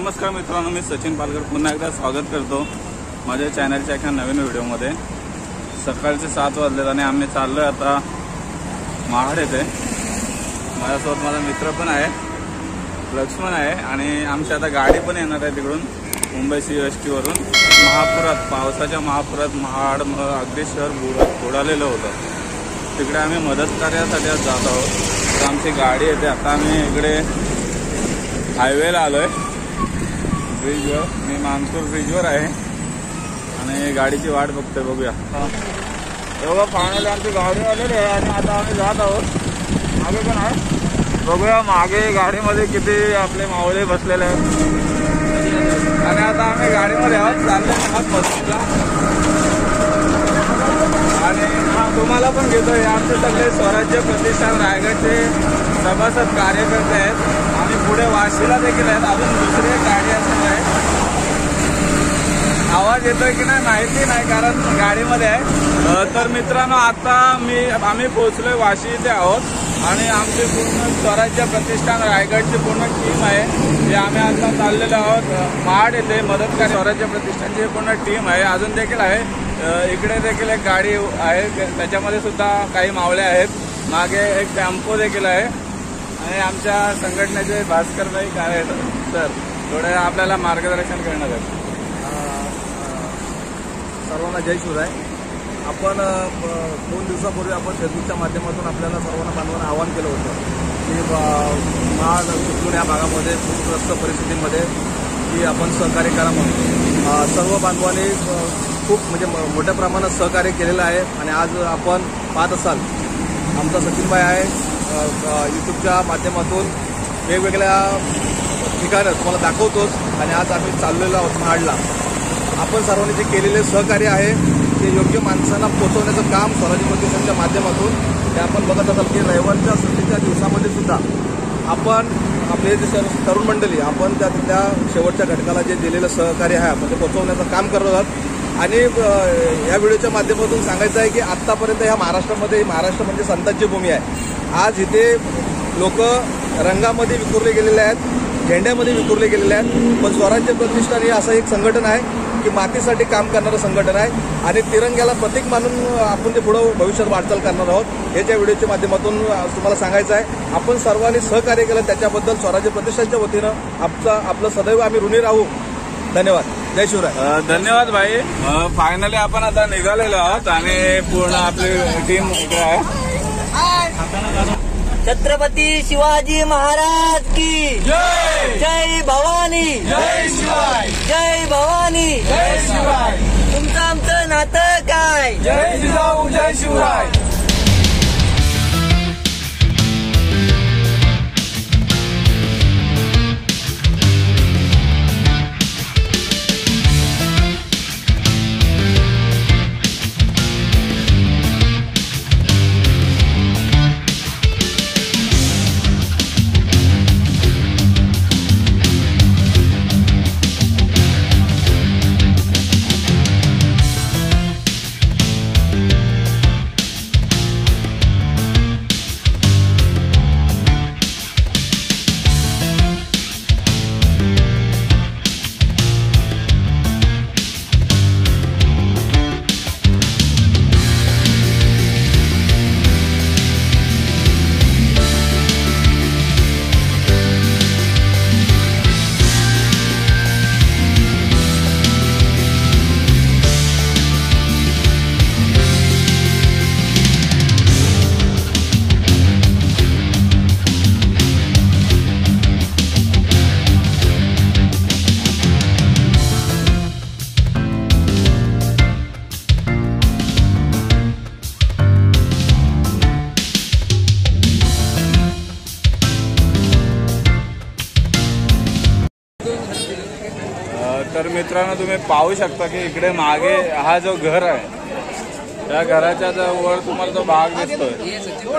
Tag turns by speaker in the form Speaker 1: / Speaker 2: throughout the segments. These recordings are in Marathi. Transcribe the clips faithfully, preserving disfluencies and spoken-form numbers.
Speaker 1: नमस्कार मित्रांनो, मी सचिन पालकर पुन्हा एकदा स्वागत करतो माझ्या चॅनलच्या एका नवीन व्हिडिओमध्ये। सकाळचे सात वाजलेत आणि आम्ही चाललोय आता महाड येथे। माझ्यासोबत माझा मित्र पण आहे, लक्ष्मण आहे आणि आमची आता गाडी पण येणार आहे तिकडून मुंबई सी एस टी वरून। महापुरात पावसाच्या महापुरात महाड अगदी शहर बुडालेलं होतं, तिकडे आम्ही मदत कार्यासाठी आज जात आहोत। तर आमची गाडी येते, आता आम्ही इकडे हायवेला आलोय ब्रिजवर। मी मानसूर ब्रिजवर आहे आणि गाडीची वाट बघतोय, बघूया। तेव्हा फायनली आमची गाडी आलेली आहे आणि आता आम्ही जात आहोत। मागे पण आहे, बघूया मागे गाडीमध्ये किती आपले मावळे बसलेले आहेत। आणि आता आम्ही गाडीमध्ये आहोत, चालले आहोत मस्तीला। आणि हा तुम्हाला पण घेतोय, आमचे सगळे स्वराज्य प्रतिष्ठान रायगडचे सभासद कार्यकर्ते आहेत। आम्ही पुढे वाशीला देखील आहेत, अजून दुसरी एक गाडी असणार आहे। आवाज येतोय की नाही माहिती नाही, कारण गाडीमध्ये आहे। तर मित्रांनो, आता मी आम्ही पोहोचलोय वाशी इथे आहोत आणि आमची पूर्ण स्वराज्य प्रतिष्ठान रायगडची पूर्ण टीम आहे, जे आम्ही आता चाललेलो आहोत महाड येथे मदत कार्य। स्वराज्य प्रतिष्ठानची पूर्ण टीम आहे, अजून देखील आहे। इकडे देखील एक गाडी आहे, त्याच्यामध्ये सुद्धा काही मावळे आहेत। मागे एक टेम्पो देखील आहे आणि आमच्या संघटनेचे भास्करभाई काय सर थोडे आपल्याला मार्गदर्शन करणार आहेत।
Speaker 2: सर्वांना जय शिवराय। आपण दोन दिवसापूर्वी आपण फेसबुकच्या माध्यमातून आपल्याला सर्वांना बांधवांना आवाहन केलं होतं की महाड चिपळूण या भागामध्ये पूरग्रस्त परिस्थितीमध्ये की आपण सहकार्य करा म्हणून। सर्व बांधवांनी खूप म्हणजे मोठ्या प्रमाणात सहकार्य केलेलं आहे आणि आज आपण पाहत असाल आमचा सचिनभाई आहे यूट्यूबच्या माध्यमातून वेगवेगळ्या ठिकाणं तुम्हाला दाखवतोच आणि आज आम्ही चाललेलो आहोत महाडला। आपण सर्वांनी जे केलेले सहकार्य आहे ते योग्य माणसांना पोहोचवण्याचं काम स्वराज्य प्रतिष्ठानच्या माध्यमातून ते आपण बघत असाल की रविवारच्या सुट्टीच्या दिवसामध्ये सुद्धा आपण आपले जे तरुण मंडळी आपण त्या त्या शेवटच्या घटकाला जे दिलेलं सहकार्य आहे आपण ते पोहोचवण्याचं काम करत आहोत। आणि या व्हिडिओच्या माध्यमातून सांगायचं आहे की आत्तापर्यंत ह्या महाराष्ट्रामध्ये महाराष्ट्र म्हणजे संतांची भूमी आहे। आज इथे लोक रंगामध्ये विखुरले गेलेले आहेत, झेंड्यामध्ये विखुरले गेलेले आहेत, पण स्वराज्य प्रतिष्ठान हे असं एक संघटन आहे की मातीसाठी काम करणारं संघटन आहे आणि तिरंग्याला प्रतीक मानून आपण ते पुढं भविष्यात वाटचाल करणार आहोत। हे त्या व्हिडिओच्या माध्यमातून तुम्हाला सांगायचं आहे। आपण सर्वांनी सहकार्य केलं त्याच्याबद्दल स्वराज्य प्रतिष्ठानच्या वतीनं आमचा आपलं सदैव आम्ही ऋणी राहू। धन्यवाद, जय शिवराय।
Speaker 1: धन्यवाद भाई। फायनली आपण आता निघालेलो आहोत आणि पूर्ण आपली टीम इकडे आहे।
Speaker 3: छत्रपती शिवाजी महाराज की
Speaker 1: जय,
Speaker 3: जय भवानी,
Speaker 1: जय शिवाय,
Speaker 3: जय भवानी,
Speaker 1: जय शिवाय।
Speaker 3: तुमचं आमचं नातं काय?
Speaker 1: जय जिजाऊ, जय शिवराय। तर मित्रांनो, तुम्ही पाहू शकता की इकडे मागे हा जो घर आहे त्या घराच्या वर तुम्हाला तो भाग दिसतोय,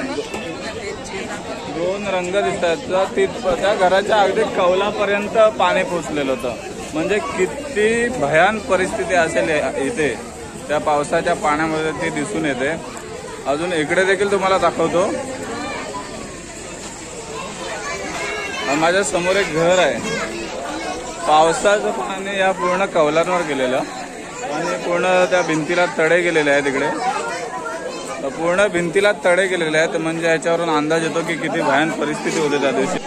Speaker 1: दोन रंग दिसत आहेत। त्या घराच्या अगदी कौलापर्यंत पाणी पोचलेलं होतं, म्हणजे किती भयान परिस्थिती असेल इथे त्या पावसाच्या पाण्यामध्ये ती दिसून येते। अजून इकडे देखील तुम्हाला दाखवतो, माझ्या समोर एक घर आहे, पावसाचं पाणी या पूर्ण कौलांवर गेलेलं आणि पूर्ण त्या भिंतीला तडे गेलेले आहेत तिकडे. पूर्ण भिंतीला तडे गेलेले आहेत म्हणजे याच्यावरून अंदाज येतो की किती भयानक परिस्थिती होती त्या दिवशी.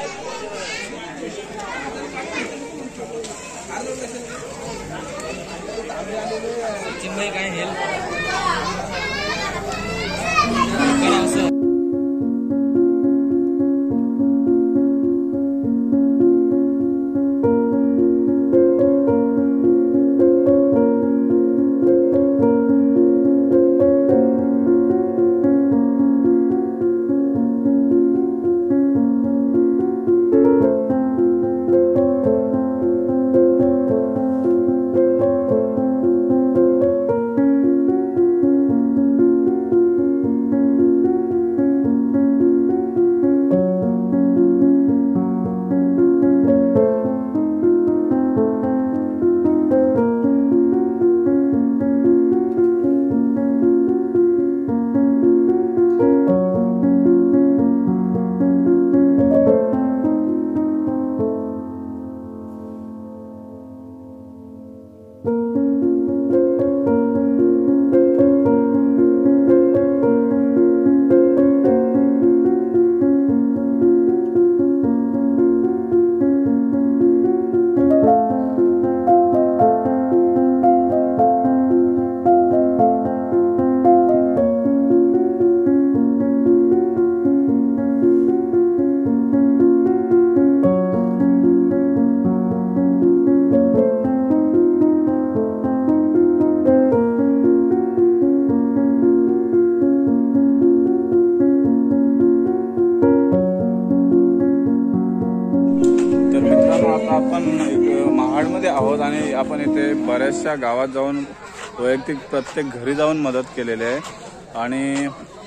Speaker 1: आपण महाडमध्ये आहोत आणि आपण इथे बऱ्याचशा गावात जाऊन वैयक्तिक प्रत्येक घरी जाऊन मदत केलेली आहे आणि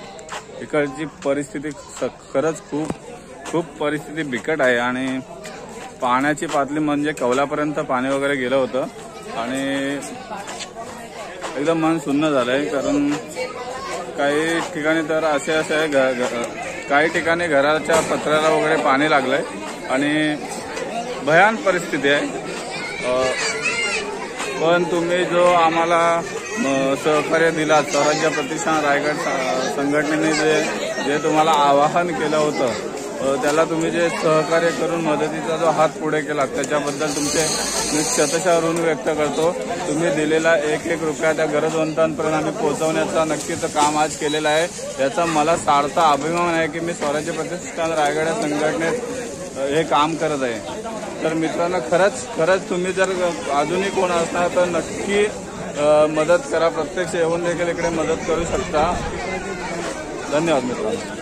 Speaker 1: इकडची परिस्थिती खरंच खूप खूप परिस्थिती बिकट आहे आणि पाण्याची पातळी म्हणजे कौलापर्यंत पाणी वगैरे गेलं होतं आणि एकदम मन सुन्न झालंय. कारण काही ठिकाणी तर असे असे आहे, काही ठिकाणी घराच्या पत्र्याला वगैरे पाणी लागलंय आणि भयान परिस्थिती आहे. पण तुम्ही जो आम्हाला सहकार्य दिला, स्वराज्य प्रतिष्ठान रायगड संघटनेने जे जे तुम्हाला आवाहन केलं होतं त्याला तुम्ही जे सहकार्य करून मदतीचा जो हात पुढे केला त्याच्याबद्दल तुमचे मी शतशः ऋण व्यक्त करतो. तुम्ही दिलेला एक एक रुपया त्या गरजवंतांपर्यंत आम्ही पोहोचवण्याचा नक्कीच काम आज केलेलं आहे. याचा मला सार्थ अभिमान आहे की मी स्वराज्य प्रतिष्ठान रायगड या संघटनेत हे काम करत आहे. तर मित्रांनो, खरंच खरंच तुम्ही जर अजूनही कोण असणार तर नक्की मदत करा. प्रत्यक्ष येऊन देखील इकडे मदत करू शकता. धन्यवाद मित्रांनो.